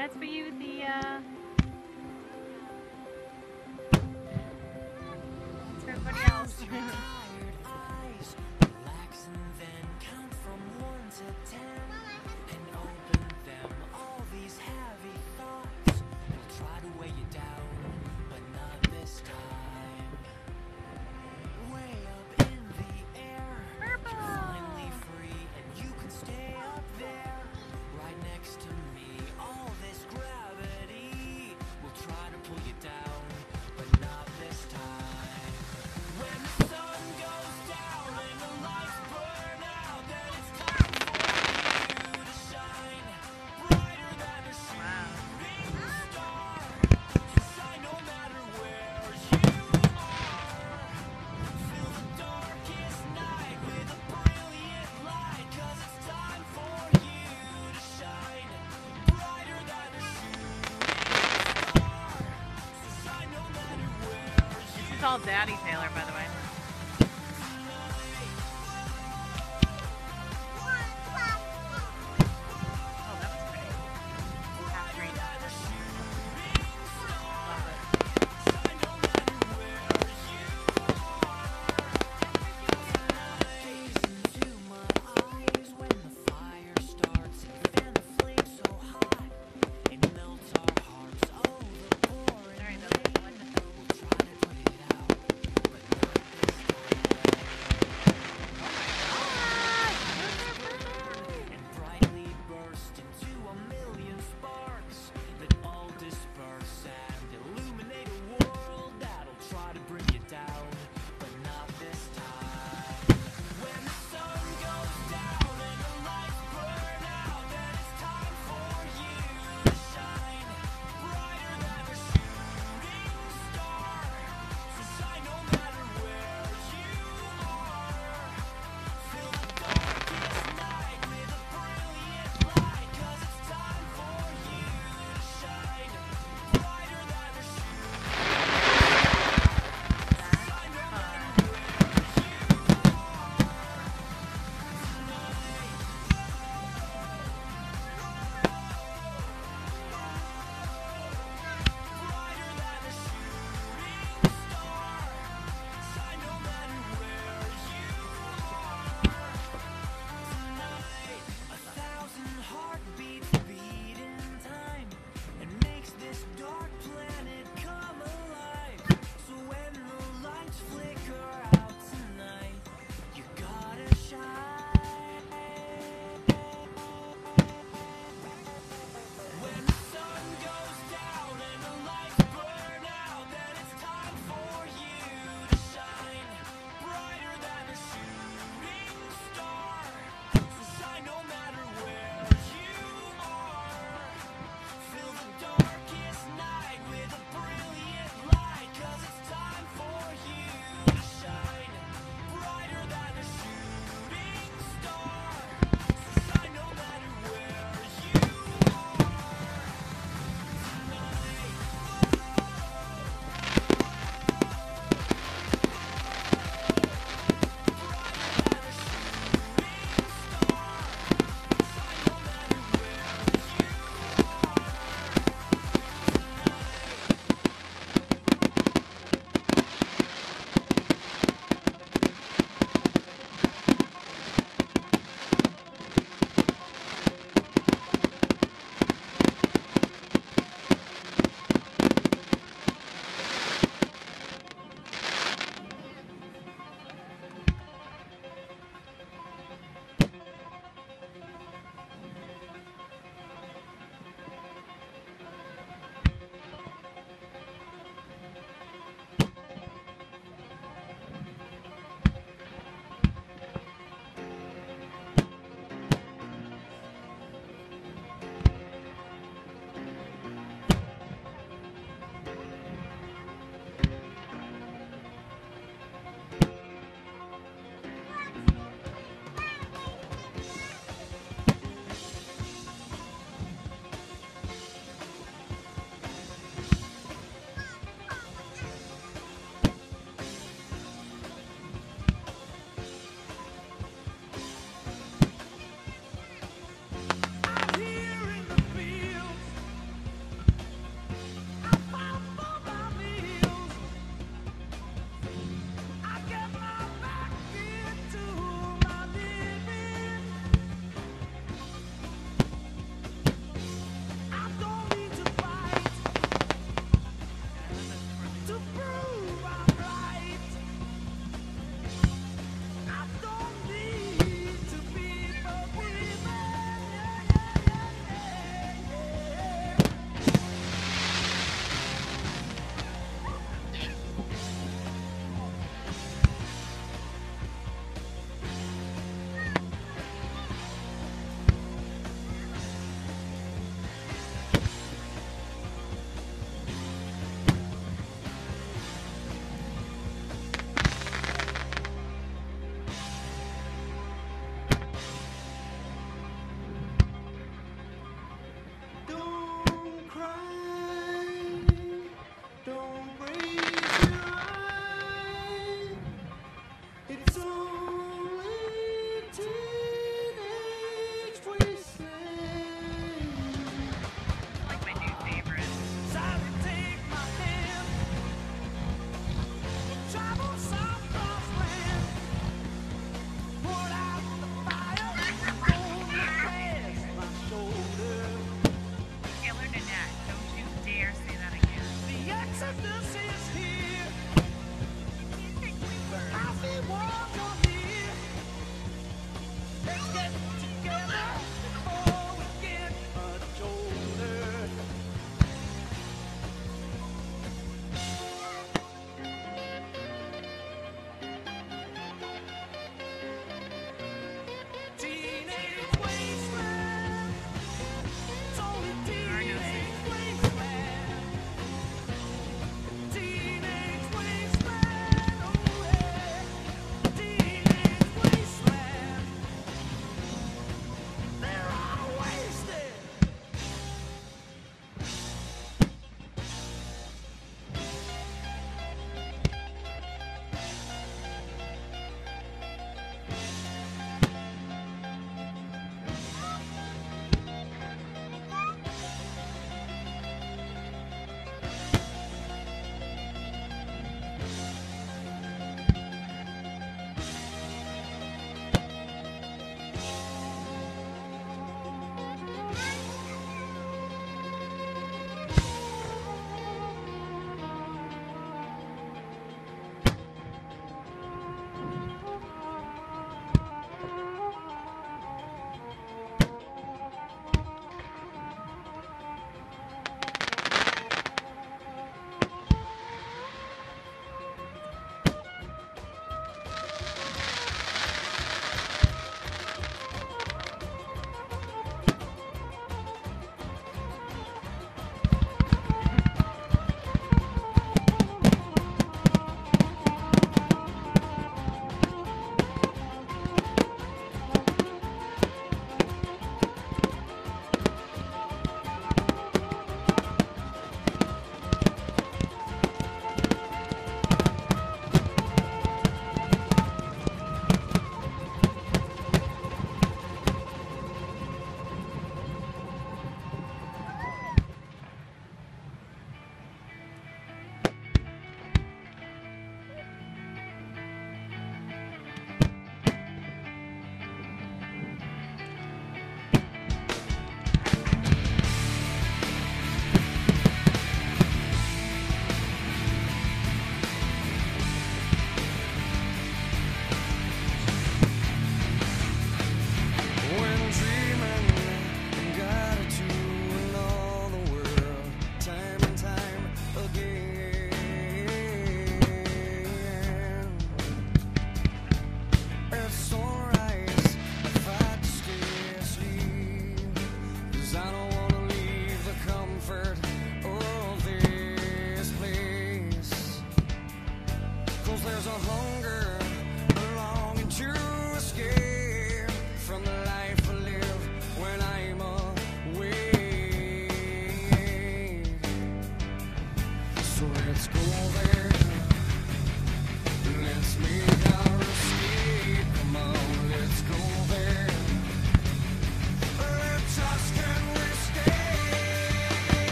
That's for you, Thea. It's for everybody else. It's all Daddy Taylor, by the way. Oh, that was pretty. Half green. Love it. Sorry, Billy.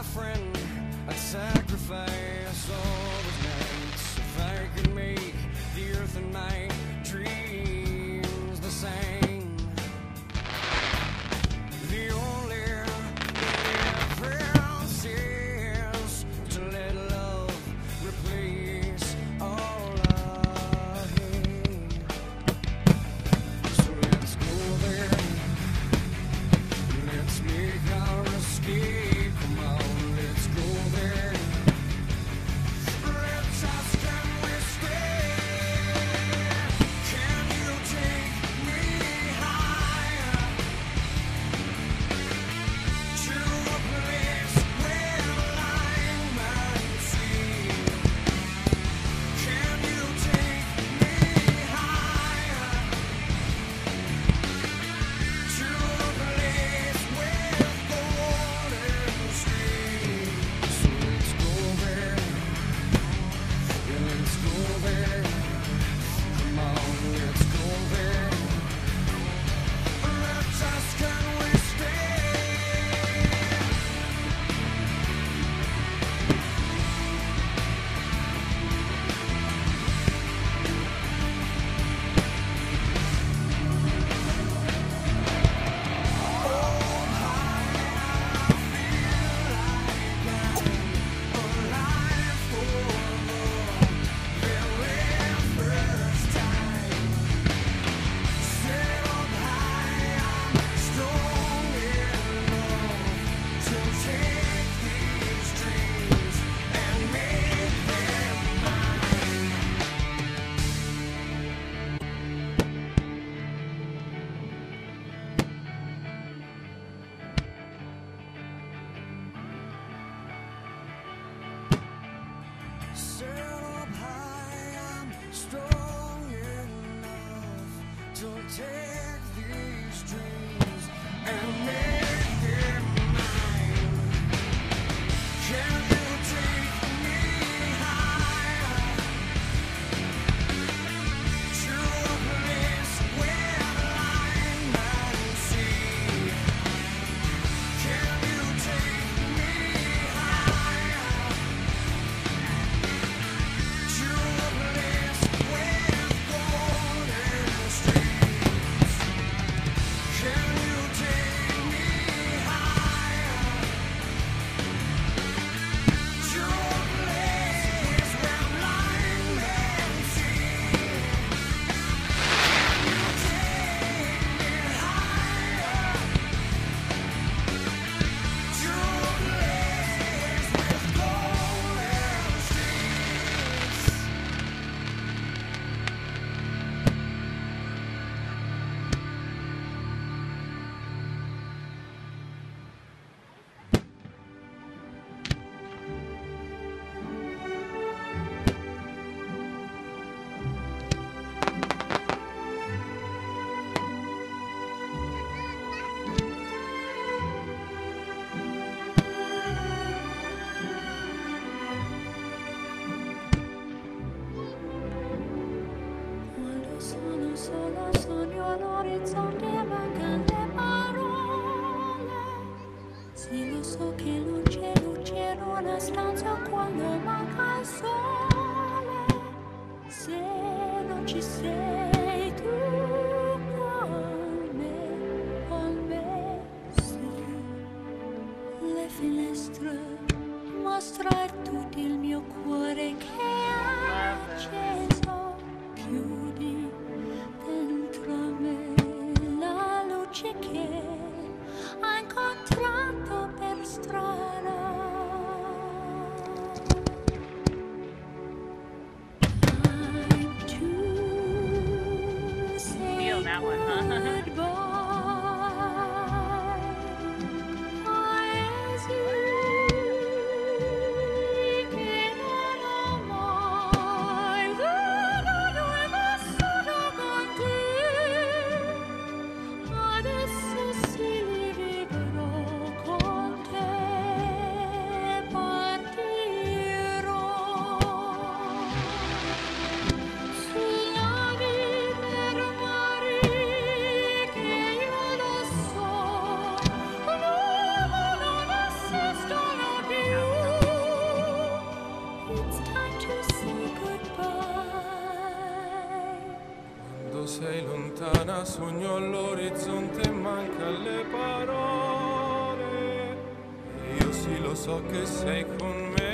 friend, I'd sacrifice all the nights if I could make the earth and my dreams the same. The only difference is to let love replace all I hate. So let's go there. Let's make our escape. Come on, let's go there. Let's ask, can we stay? Can you take me higher to a place where line might see? Can you take me higher to a place with golden streams? So let's go there. Yeah, let's go there. Come on, let's go there. Let's ask, can we stay? Alive for the very first time. Set up high, I'm strong enough to take these dreams and make them mine. Set up high, I'm strong enough to take these dreams and make them mine. Can you take me higher to a place where line might see? Can you take me higher to a place with golden streams? Can you take me higher to a place where blind men see? Can you take me higher to a place with golden streams? Quando sono sola sogno all'orizzonte mancano le parole. Sì, lo so che non c'è luce in una stanza quando manca il sole. Se non ci sei tu con me, sì. Le finestre mostra tutto il mio cuore che è acceso. Chiudi dentro me la luce che ho incontrato per strada. Time to say Feel that one, huh? goodbye. Paesi che non ho mai veduto e vissuto con te. Adesso sì li vivrò con te. ma sogno all'orizzonte, manca le parole. E io sì lo so che sei con me.